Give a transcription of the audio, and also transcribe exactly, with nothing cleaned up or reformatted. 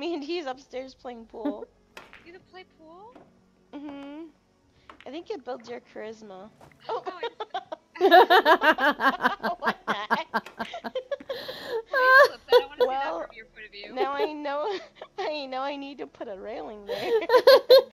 Mandy's upstairs playing pool. You can play pool? Mhm. I think it builds your charisma. Oh. Oh, What the heck? I flipped that. I want to Well, see that from your point of view. Now I know. I know I need to put a railing there.